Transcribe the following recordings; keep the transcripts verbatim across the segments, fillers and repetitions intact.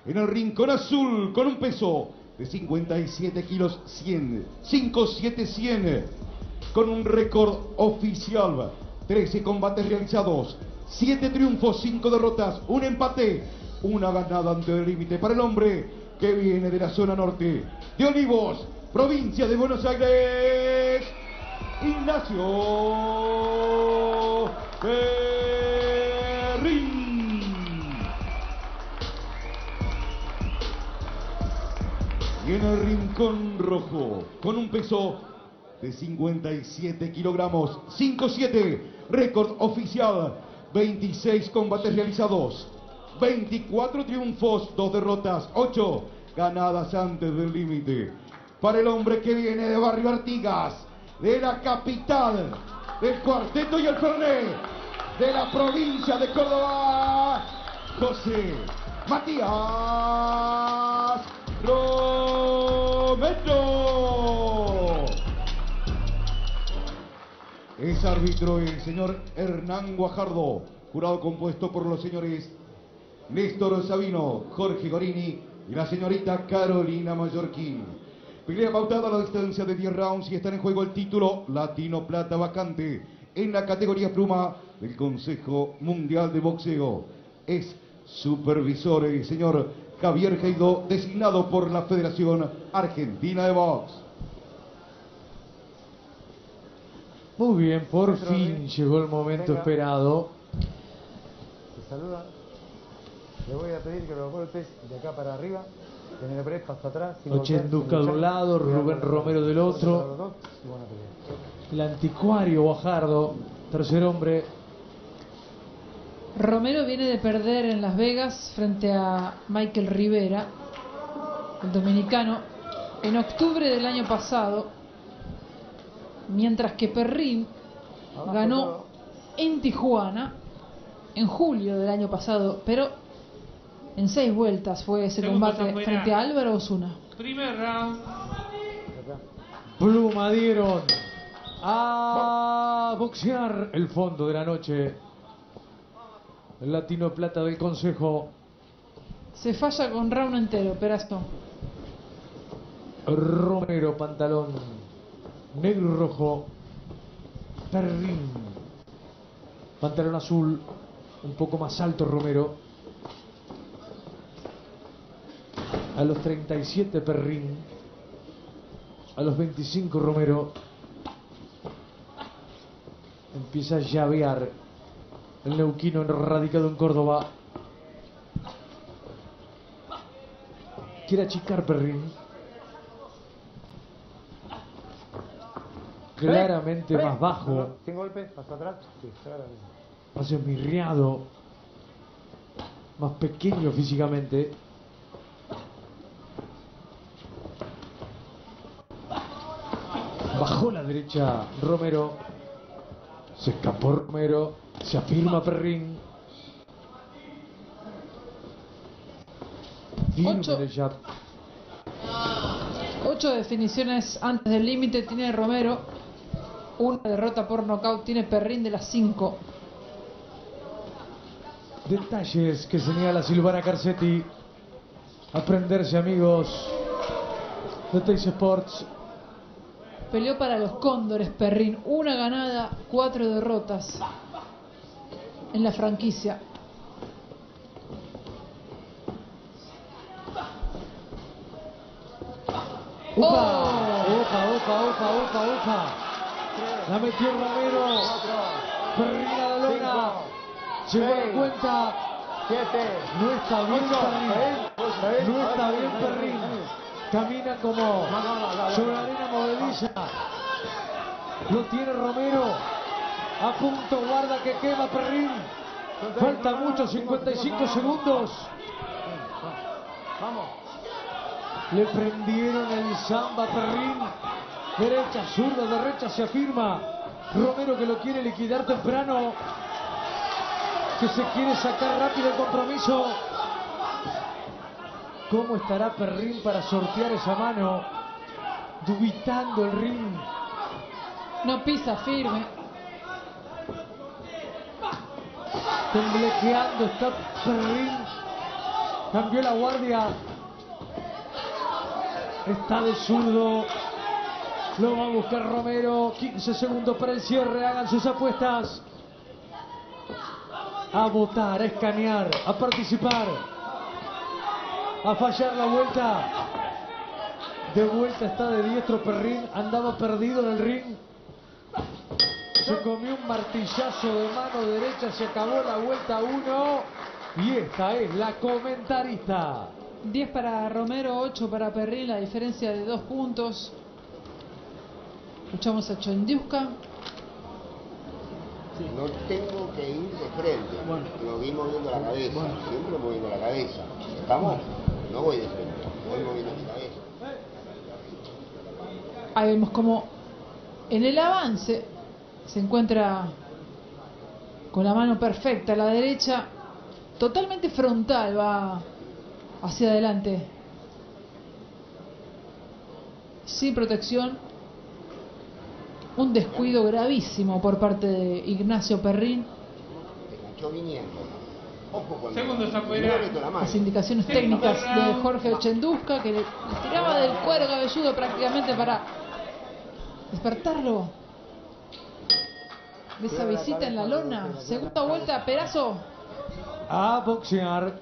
En el rincón azul, con un peso de cincuenta y siete kilos cien, cincuenta y siete cien, con un récord oficial, trece combates realizados, siete triunfos, cinco derrotas, un empate, una ganada ante el límite para el hombre que viene de la zona norte de Olivos, provincia de Buenos Aires, Ignacio Perrín. Y en el rincón rojo, con un peso de cincuenta y siete kilogramos, cinco siete, récord oficial, veintiséis combates realizados, veinticuatro triunfos, dos derrotas, ocho ganadas antes del límite. Para el hombre que viene de Barrio Artigas, de la capital del cuarteto y el fernet, de la provincia de Córdoba, José Matías Romero. Es árbitro el señor Hernán Guajardo, jurado compuesto por los señores Néstor Sabino, Jorge Gorini y la señorita Carolina Mallorquín. Pelea pautada a la distancia de diez rounds y está en juego el título Latino Plata vacante en la categoría pluma del Consejo Mundial de Boxeo. Es supervisor el señor Javier Geidó, designado por la Federación Argentina de Box. Muy bien, por fin llegó el momento Venga. esperado. Te saluda. Le voy a pedir que los golpes de acá para arriba. Tener el break, paso atrás. sin golpear, Ochenduca sin de un luchar. lado, Cuidado Rubén con la- Romero del con otro. los dos y buena pelea. El anticuario Guajardo, tercer hombre. Romero viene de perder en Las Vegas frente a Michael Rivera, el dominicano, en octubre del año pasado, mientras que Perrín Abajo ganó todo. en Tijuana en julio del año pasado, pero en seis vueltas fue ese Segundos combate afuera. frente a Álvaro Osuna. Primer round. Acá. Pluma dieron a boxear el fondo de la noche. El Latino Plata del Consejo. Se falla con round entero, Perasto. Romero, pantalón negro y rojo. Perrín, pantalón azul, un poco más alto Romero. A los treinta y siete Perrín, a los veinticinco Romero. Empieza a llavear el neuquino radicado en Córdoba. Quiere achicar Perrín. Claramente Break. más bajo, No, no, sin golpes, paso atrás. Sí, claramente. más esmirriado, más pequeño físicamente. Bajó la derecha Romero. Se escapó Romero. Se afirma Perrín. Firme Ocho. en el jab. Ocho definiciones antes del límite tiene Romero. Una derrota por nocaut tiene Perrín de las cinco. Detalles que señala Silvana Carcetti. Aprenderse, amigos de Teis Sports. Peleó para los Cóndores Perrín. Una ganada, cuatro derrotas en la franquicia. ¡Upa! ¡Oh! ¡Upa, upa, upa, upa, upa! La metió Romero. Perrín a la lona. Llegó a la cuenta. Siete. No está bien Perrín. No está bien Perrín. Camina como sobre la arena movediza. Lo tiene Romero. A punto, guarda que quema Perrín. Falta mucho, cincuenta y cinco segundos. Vamos. Le prendieron el samba a Perrín. Derecha, zurda, derecha, se afirma. Romero que lo quiere liquidar temprano. Que se quiere sacar rápido el compromiso. ¿Cómo estará Perrín para sortear esa mano? Dubitando el ring. No pisa firme. Temblequeando está Perrín. Cambió la guardia. Está de zurdo. Lo va a buscar Romero. quince segundos para el cierre. Hagan sus apuestas. A votar, a escanear, a participar. A fallar la vuelta. De vuelta está de diestro Perrin. Andaba perdido en el ring. Se comió un martillazo de mano derecha. Se acabó la vuelta uno. Y esta es la comentarista. diez para Romero, ocho para Perrin. La diferencia de dos puntos. Escuchamos a Ochendiuska. Sí. No tengo que ir de frente, bueno. Lo vi moviendo la cabeza, bueno. Siempre moviendo la cabeza. ¿Estamos? No voy de frente, voy moviendo la cabeza. Ahí vemos como en el avance se encuentra con la mano perfecta, la derecha totalmente frontal, va hacia adelante, sin protección. Un descuido gravísimo por parte de Ignacio Perrin. Las indicaciones técnicas de Jorge Ochendiuska, que le tiraba del cuero cabelludo prácticamente para despertarlo de esa visita en la lona. Segunda vuelta, Perazo. A boxear.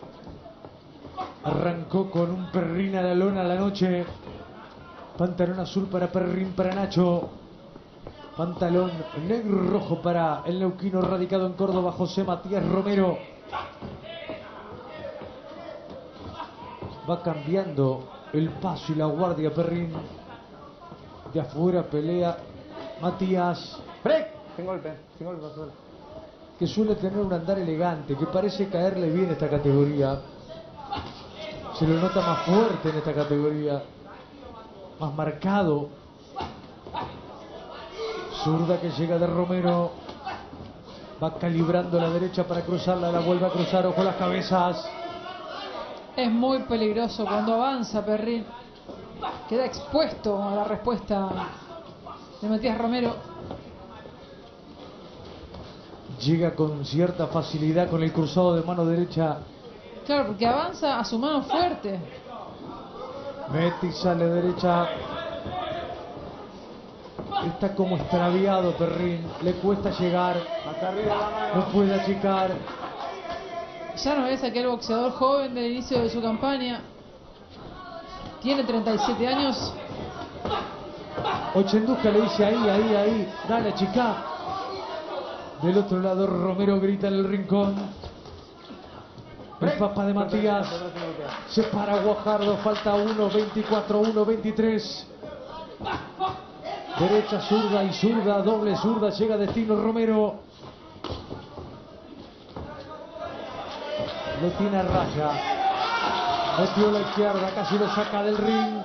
Arrancó con un Perrin a la lona a la noche. Pantalón azul para Perrin, para Nacho. Pantalón negro y rojo para el neuquino radicado en Córdoba, José Matías Romero. Va cambiando el paso y la guardia Perrin. De afuera pelea Matías. ¡Break! Sin golpe, sin golpe. Que suele tener un andar elegante, que parece caerle bien esta categoría. Se lo nota más fuerte en esta categoría. Más marcado. Zurda que llega de Romero. Va calibrando la derecha para cruzarla. La vuelve a cruzar. Ojo las cabezas. Es muy peligroso cuando avanza Perrin. Queda expuesto a la respuesta de Matías Romero. Llega con cierta facilidad con el cruzado de mano derecha. Claro, porque avanza a su mano fuerte. Mete y sale derecha. Está como extraviado Perrin. Le cuesta llegar. No puede achicar. Ya no es aquel boxeador joven del inicio de su campaña. Tiene treinta y siete años. Ochendiuska le dice ahí, ahí, ahí. Dale, chica. Del otro lado Romero grita en el rincón. El papá de Matías. Se para Guajardo. Falta uno veinticuatro, uno veintitrés. Derecha, zurda y zurda. Doble zurda. Llega a destino Romero. Lo tiene a raya. Metió la izquierda. Casi lo saca del ring.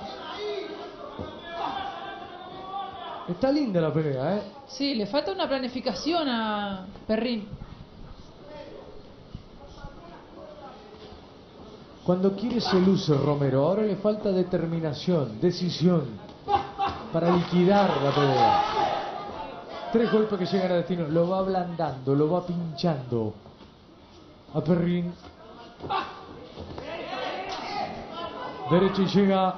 Está linda la pelea, ¿eh? Sí, le falta una planificación a Perrin. Cuando quiere se luce Romero. Ahora le falta determinación, decisión para liquidar la pelea. Tres golpes que llegan a destino. Lo va ablandando, lo va pinchando a Perrin. Derecha y llega.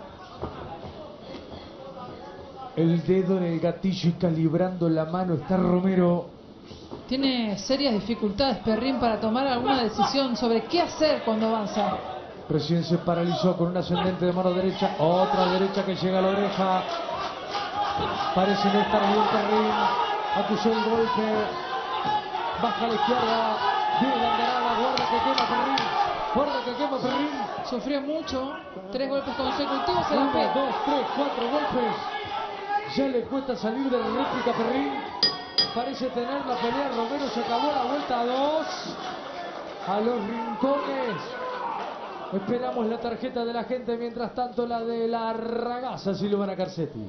El dedo en el gatillo y calibrando la mano está Romero. Tiene serias dificultades Perrin para tomar alguna decisión sobre qué hacer cuando avanza. Recién se paralizó con un ascendente de mano derecha. Otra derecha que llega a la oreja. Parece no estar bien Perrin. Acusó el golpe. Baja a la izquierda. Viene la andarada. Guarda que quema Perrin. Guarda que quema Perrin. Sufrió mucho. Tres golpes consecutivos en la Uno, dos, tres, cuatro golpes. Ya le cuesta salir de la réplica Perrin. Parece tener la pelea. Romero se acabó la vuelta a dos. A los rincones. Esperamos la tarjeta de la gente. Mientras tanto la de la ragaza Silvana Carcetti.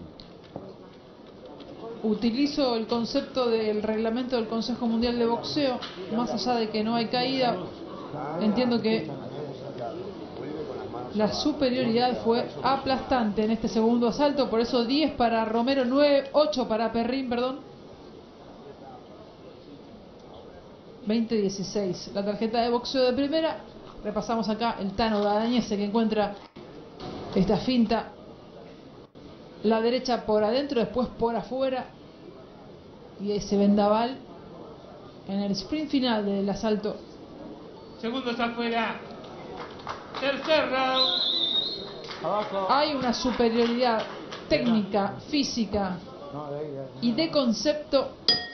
Utilizo el concepto del reglamento del Consejo Mundial de Boxeo. Más allá de que no hay caída, entiendo que la superioridad fue aplastante en este segundo asalto. Por eso diez para Romero, nueve, ocho para Perrin, perdón. veinte dieciséis. La tarjeta de boxeo de primera. Repasamos acá el Tano Dañese, que encuentra esta finta. La derecha por adentro, después por afuera. Y ese vendaval en el sprint final del asalto. Segundos afuera. Tercer round. Abajo. Hay una superioridad técnica, física No, de ahí, de ahí. y de concepto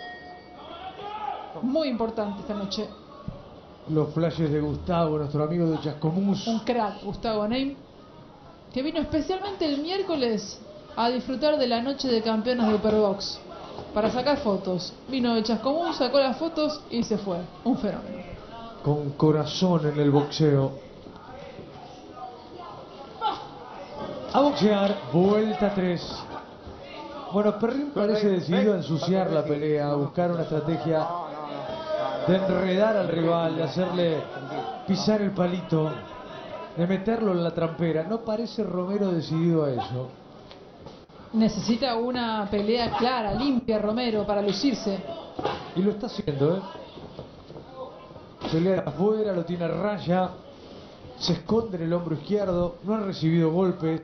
muy importante esta noche. Los flashes de Gustavo, nuestro amigo de Chascomús. Un crack, Gustavo Neym, que vino especialmente el miércoles a disfrutar de la noche de campeones de Superbox para sacar fotos. Vino de Chascomús, sacó las fotos y se fue. Un fenómeno. Con corazón en el boxeo. A boxear, vuelta tres. Bueno, Perrin parece decidido a ensuciar la pelea, a buscar una estrategia de enredar al rival, de hacerle pisar el palito, de meterlo en la trampera. No parece Romero decidido a eso. Necesita una pelea clara, limpia, Romero, para lucirse. Y lo está haciendo, ¿eh? Pelea de afuera, lo tiene a raya. Se esconde en el hombro izquierdo. No ha recibido golpes.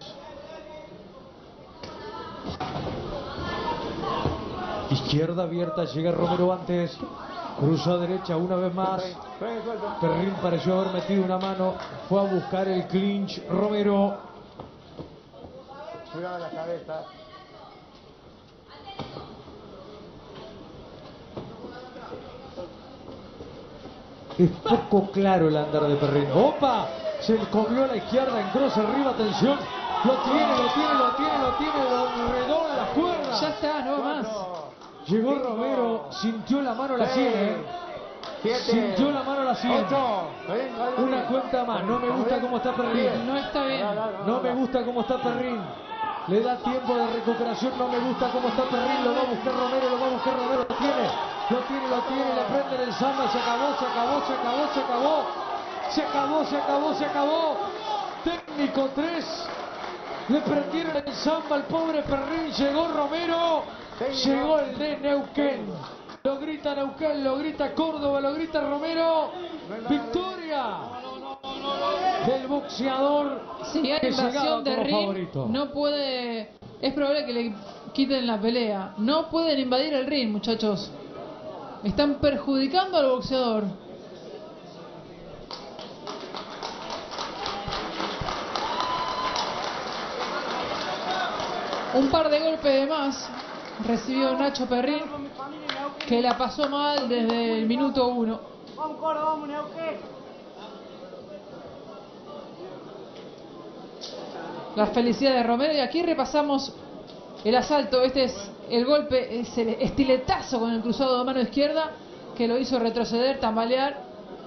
Izquierda abierta, llega Romero antes. Cruzó a derecha una vez más. Perrin pareció haber metido una mano. Fue a buscar el clinch Romero. Cuidado la cabeza. Es poco claro el andar de Perrin. ¡Opa! Se comió a la izquierda en cross arriba, atención. Lo tiene, lo tiene, lo tiene, lo tiene. Lo enredó en las cuerdas. Ya está, no va más. Llegó Romero, sintió la mano, la sigue. Sintió la mano, la sigue. Una cuenta más. No me gusta cómo está Perrin. No está bien. No me gusta cómo está Perrin. Le da tiempo de recuperación. No me gusta cómo está Perrin. Lo va a buscar Romero, lo va a buscar Romero. Lo tiene, lo tiene, lo tiene. Le prende el samba. Se acabó, se acabó, se acabó, se acabó. Se acabó, se acabó, se acabó. Técnico tres. Le prendieron el samba al pobre Perrin. Llegó Romero. Llegó el de Neuquén. Lo grita Neuquén, lo grita Córdoba, lo grita Romero. Victoria del boxeador. Si hay que llegaba invasión de como ring, favorito. no puede. Es probable que le quiten la pelea. No pueden invadir el ring, muchachos. Están perjudicando al boxeador. Un par de golpes de más recibió Nacho Perrin, que la pasó mal desde el minuto uno. Vamos, Córdoba, vamos, Neuquén. La felicidad de Romero. Y aquí repasamos el asalto. Este es el golpe, es el estiletazo con el cruzado de mano izquierda que lo hizo retroceder, tambalear.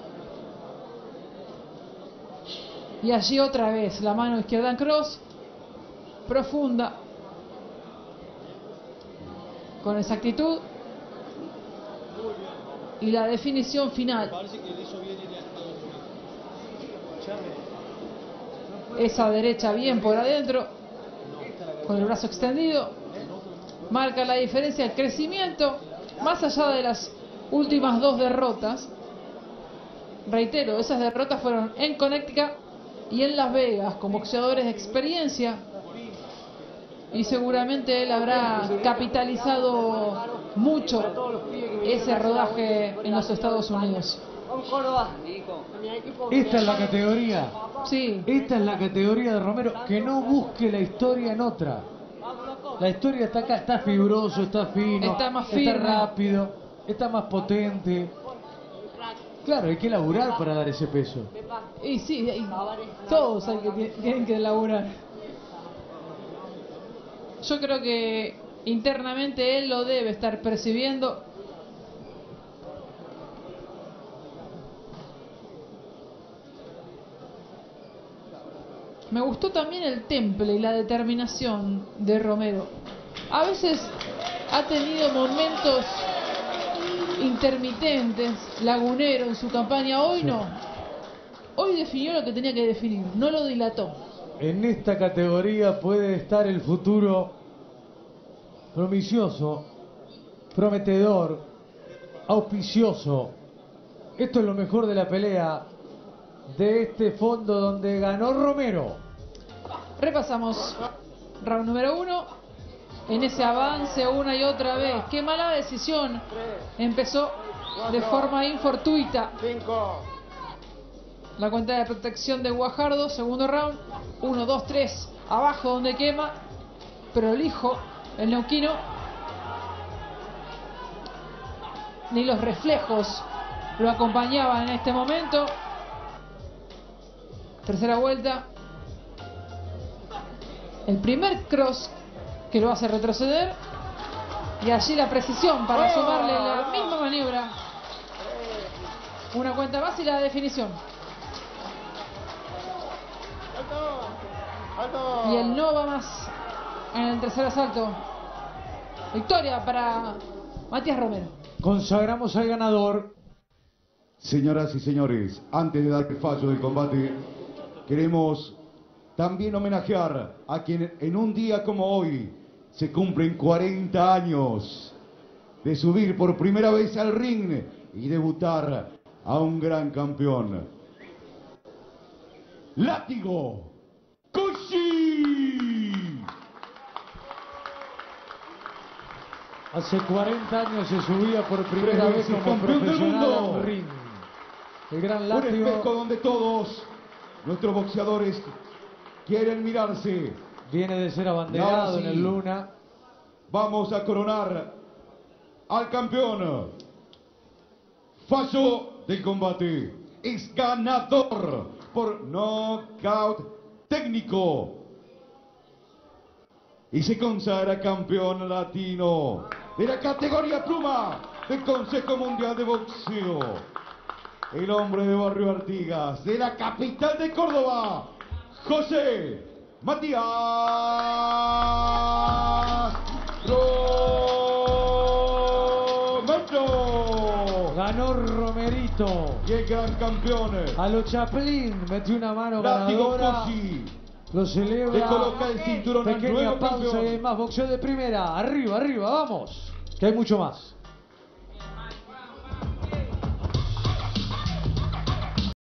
Y allí otra vez la mano izquierda en cross, profunda, con exactitud. Y la definición final. Esa derecha bien por adentro, con el brazo extendido, marca la diferencia, el crecimiento, más allá de las últimas dos derrotas. Reitero, esas derrotas fueron en Connecticut y en Las Vegas, con boxeadores de experiencia, y seguramente él habrá capitalizado mucho ese rodaje en los Estados Unidos. Vamos, Córdoba. Esta es la categoría. Sí, Esta es la categoría de Romero. Que no busque la historia en otra. La historia está acá, está fibroso, está fino, Está más está firme. rápido, está más potente. Claro, hay que laburar para dar ese peso. y sí, y todos hay que, tienen que laburar. Yo creo que internamente él lo debe estar percibiendo. Me gustó también el temple y la determinación de Romero. A veces ha tenido momentos intermitentes, lagunero en su campaña. Hoy no. Hoy definió lo que tenía que definir, no lo dilató. En esta categoría puede estar el futuro promisioso, prometedor, auspicioso. Esto es lo mejor de la pelea. de este fondo donde ganó Romero. Repasamos. Round número uno. En ese avance una y otra vez. Qué mala decisión. Empezó de forma infortuita. La cuenta de protección de Guajardo. Segundo round. uno, dos, tres. Abajo donde quema. Prolijo el neuquino. Ni los reflejos lo acompañaban en este momento. Tercera vuelta. El primer cross que lo hace retroceder. Y allí la precisión para sumarle la misma maniobra. Una cuenta más y la definición. Y el no va más en el tercer asalto. Victoria para Matías Romero. Consagramos al ganador. Señoras y señores, antes de dar el fallo del combate, queremos también homenajear a quien en un día como hoy se cumplen cuarenta años de subir por primera vez al ring y debutar a un gran campeón. Látigo Koshi. Hace cuarenta años se subía por primera Tres vez veces como campeón del profesional mundo. al ring. El gran Un espejo Látigo donde todos nuestros boxeadores quieren mirarse. viene de ser Y ahora abanderado sí, en el Luna. Vamos a coronar al campeón. Fallo del combate. Es ganador por nocaut técnico. Y se consagra campeón latino de la categoría pluma del Consejo Mundial de Boxeo. El hombre de Barrio Artigas, de la capital de Córdoba, José Matías Romero. Ganó Romerito. Y el gran campeón, A lo Chaplin metió una mano Látigo ganadora. Koshi, Lo le celebra. coloca el cinturón al Pequeña nuevo pausa y hay campeón. más boxeo de primera. Arriba, arriba, vamos. Que hay mucho más.